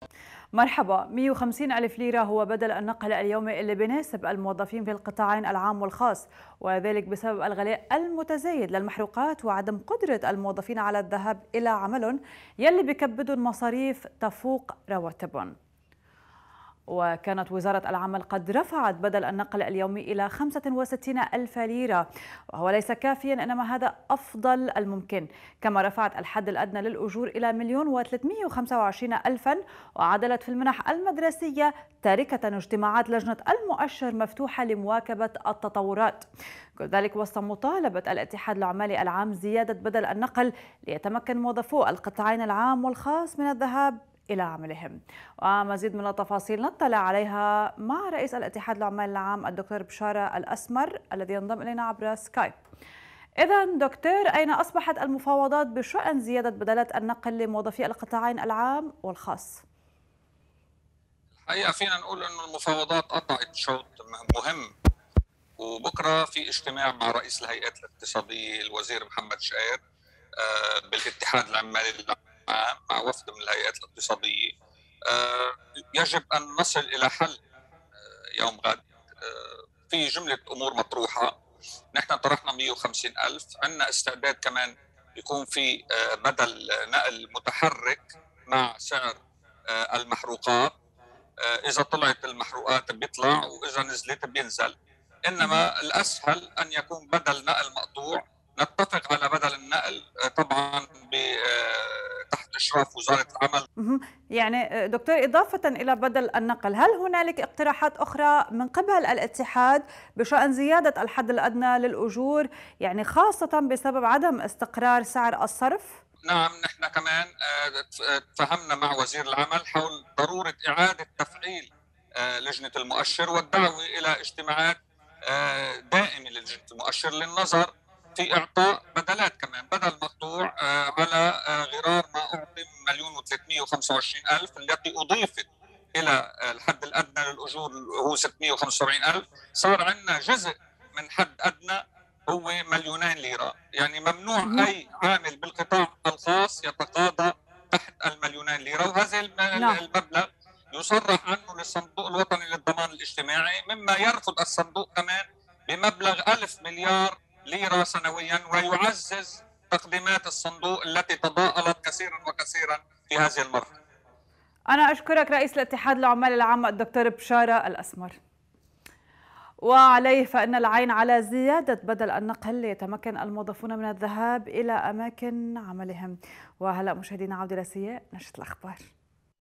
مرحبا. 150 ألف ليرة هو بدل النقل اليومي اللي بيناسب الموظفين في القطاعين العام والخاص، وذلك بسبب الغلاء المتزايد للمحروقات وعدم قدرة الموظفين على الذهاب إلى عملهم يلي بكبدهم مصاريف تفوق رواتبهم. وكانت وزارة العمل قد رفعت بدل النقل اليومي إلى 65 ألف ليرة، وهو ليس كافيا إنما هذا أفضل الممكن. كما رفعت الحد الأدنى للأجور إلى 1,325 ألفا، وعدلت في المنح المدرسية، تاركة اجتماعات لجنة المؤشر مفتوحة لمواكبة التطورات. كل ذلك وسط مطالبة الاتحاد العمالي العام زيادة بدل النقل ليتمكن موظفو القطاعين العام والخاص من الذهاب إلى عملهم. ومزيد من التفاصيل نطلع عليها مع رئيس الاتحاد العمالي العام الدكتور بشارة الأسمر الذي ينضم إلينا عبر سكايب. إذا دكتور، أين أصبحت المفاوضات بشأن زيادة بدلات النقل لموظفي القطاعين العام والخاص؟ الحقيقة فينا نقول إنه المفاوضات قطعت شوط مهم، وبكرة في اجتماع مع رئيس الهيئات الاقتصادية الوزير محمد شقير بالاتحاد العمالي العام مع وفد من الهيئات الاقتصادية. يجب أن نصل إلى حل يوم غد. في جملة أمور مطروحة. نحن طرحنا 150 ألف، عندنا استعداد كمان يكون في بدل نقل متحرك مع سعر المحروقات. إذا طلعت المحروقات بيطلع، وإذا نزلت بينزل. إنما الأسهل أن يكون بدل نقل مقطوع، نتفق على بدل النقل طبعا تحت إشراف وزارة العمل. يعني دكتور، إضافة إلى بدل النقل، هل هنالك اقتراحات أخرى من قبل الاتحاد بشأن زيادة الحد الأدنى للأجور، يعني خاصة بسبب عدم استقرار سعر الصرف؟ نعم، نحن كمان تفهمنا مع وزير العمل حول ضرورة إعادة تفعيل لجنة المؤشر والدعوة إلى اجتماعات دائمة للجنة المؤشر للنظر في إعطاء بدلات كمان، بدل مقطوع على غرار ما أعطي 1,325,000 التي أضيفت إلى الحد الأدنى للأجور هو 675,000. صار عندنا جزء من حد أدنى هو 2,000,000 ليرة. يعني ممنوع أي عامل بالقطاع الخاص يتقاضى تحت 2,000,000 ليرة، وهذا نعم. المبلغ يصرح عنه للصندوق الوطني للضمان الاجتماعي، مما يرفض الصندوق كمان بمبلغ 1,000 مليار ليرة سنويا، ويعزز تقديمات الصندوق التي تضاءلت كثيرا وكثيرا في هذه المرحلة. أنا أشكرك رئيس الاتحاد العمالي العام الدكتور بشارة الأسمر. وعليه فإن العين على زيادة بدل النقل ليتمكن الموظفون من الذهاب إلى أماكن عملهم. وهلأ مشاهدينا عودة لسياق نشرة الأخبار.